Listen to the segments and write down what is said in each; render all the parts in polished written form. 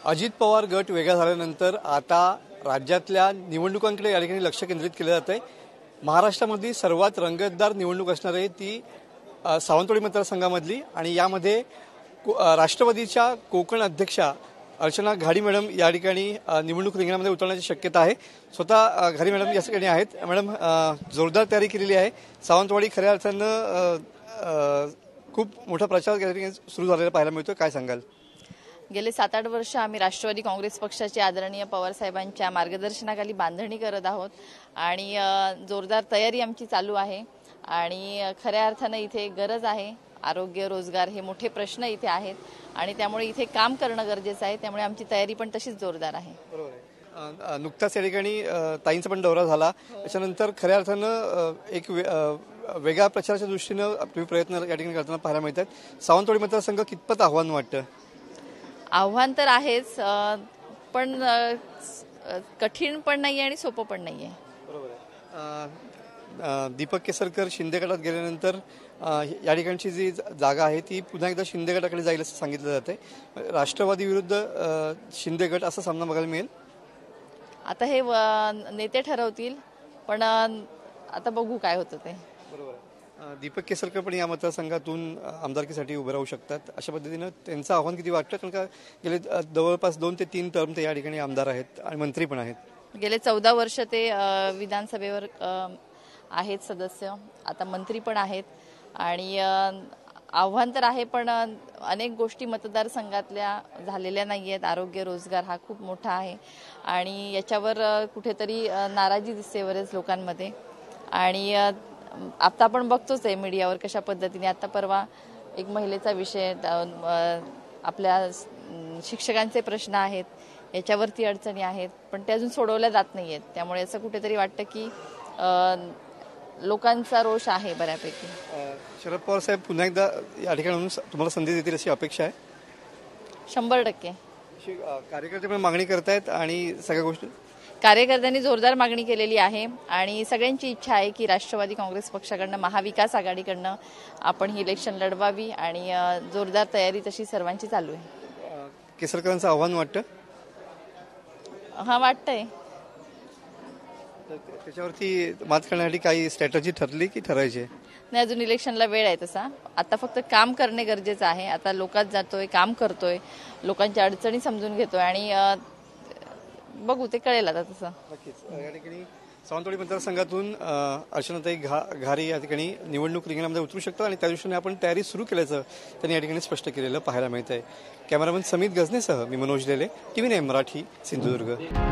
अजित पवार गट वेगळा झाल्यानंतर आता राज्यातल्या निवडणुकांकडे या ठिकाणी लक्ष केंद्रित केलं जात आहे। महाराष्ट्रामधली सर्वात रंगतदार निवडणूक असणार आहे ती सावंतवाडी मतदारसंघामधली आणि यामध्ये राष्ट्रवादीच्या कोकण अध्यक्षा अर्चना घाडी मॅडम या ठिकाणी निवडणूक रिंगणामध्ये उतरण्याची शक्यता आहे। स्वतः घाडी मॅडम या ठिकाणी आहेत। मॅडम, जोरदार तयारी केलेली आहे। सावंतवाडी खऱ्या अर्थानं खूप मोठा प्रचार या ठिकाणी सुरू झालेला पाहायला मिळतो, काय सांगाल? गेले 7-8 वर्ष आम्ही राष्ट्रवादी काँग्रेस पक्षाचे आदरणीय पवार साहेबांच्या मार्गदर्शनाखाली बांधणी करत आहोत आणि जोरदार तयारी आमची चालू आहे आणि खऱ्या अर्थाने इथे गरज आहे। आरोग्य, रोजगार हे मोठे प्रश्न इथे आहेत आणि त्यामुळे इथे काम करणं गरजेचं आहे। त्यामुळे आमची तयारी पण तशीच जोरदार आहे। बरोबर आहे। नुकताच या ठिकाणी ताईंचा पण दौरा झाला, त्याच्यानंतर खऱ्या अर्थानं एक वेगळ्या प्रचाराच्या दृष्टीनं तुम्ही प्रयत्न या ठिकाणी करताना पाहायला मिळतात। सावंतवाडी मतदारसंघ कितपत आव्हान वाटतं? आव्हान तर आहेच, पण कठीण पण नाही आणि सोपं पण नाही आहे। बरोबर आहे। दीपक केसरकर शिंदे गटात गेल्यानंतर या ठिकाणची जी जागा आहे ती पुन्हा एकदा शिंदे गटाकडे जाईल असं सांगितलं जातंय। राष्ट्रवादी विरुद्ध शिंदे गट असा सामना बघायला मिळेल। आता हे नेते ठरवतील, पण आता बघू काय होतं ते। बरोबर आहे। दीपक केसरकर पण या मतदारसंघातून आमदारकीसाठी उभे राहू शकतात, अशा पद्धतीनं त्यांचं आव्हान किती वाटतं? कारण का गेले जवळपास 2 ते 3 टर्म ते या ठिकाणी आमदार आहेत आणि मंत्री पण आहेत। गेले 14 वर्ष ते विधानसभेवर आहेत सदस्य, आता मंत्री पण आहेत आणि आव्हान तर आहे, पण अनेक गोष्टी मतदारसंघातल्या झालेल्या नाही आहेत। आरोग्य, रोजगार हा खूप मोठा आहे आणि याच्यावर कुठेतरी नाराजी दिसते बरेच लोकांमध्ये आणि आता आपण बघतोच आहे मीडियावर कशा पद्धतीने आता परवा एक महिलेचा विषय, आपल्या शिक्षकांचे प्रश्न आहेत, याच्यावरती अडचणी आहेत, पण ते अजून सोडवल्या जात नाही आहेत। त्यामुळे असं कुठेतरी वाटतं की लोकांचा रोष आहे बऱ्यापैकी। शरद पवार साहेब पुन्हा एकदा या ठिकाणी तुम्हाला संधी देतील अशी अपेक्षा आहे? 100%। कार्यकर्ते पण मागणी करतायत आणि सगळ्या गोष्टी कार्यकर्त्यांनी जोरदार मागणी केलेली आहे आणि सगळ्यांची इच्छा आहे की राष्ट्रवादी काँग्रेस पक्षाकडनं, महाविकास आघाडीकडनं आपण ही इलेक्शन लढवावी आणि जोरदार तयारी तशी सर्वांची चालू आहे। केसरकरांचं आव्हान वाटतं? हा, वाटतंय। त्याच्यावरती मात करण्यासाठी काही स्ट्रॅटेजी ठरली की ठरायची? नाही, अजून इलेक्शनला वेळ आहे तसा। आता फक्त काम करणे गरजेचं आहे। आता लोकात जातोय, काम करतोय, लोकांच्या अडचणी समजून घेतोय आणि बघू ते कळेल आता तसं। नक्कीच। या ठिकाणी सावंतवाडी मतदारसंघातून अर्चनाताई घारी या ठिकाणी निवडणूक रिंगणामध्ये उतरू शकतात आणि त्या दृष्टीने आपण तयारी सुरू केल्याचं त्यांनी या ठिकाणी स्पष्ट केलेलं पाहायला मिळत आहे। कॅमेरामन समित गजनेसह मी मनोज लेले, TV9 मराठी, सिंधुदुर्ग।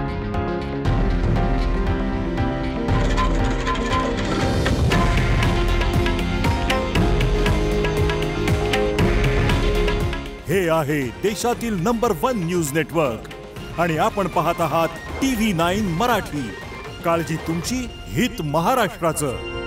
हे आहे देशातील नंबर 1 न्यूज नेटवर्क आणि आपण पाहत आहात TV9 मराठी। काळजी तुमची, हित महाराष्ट्राचं।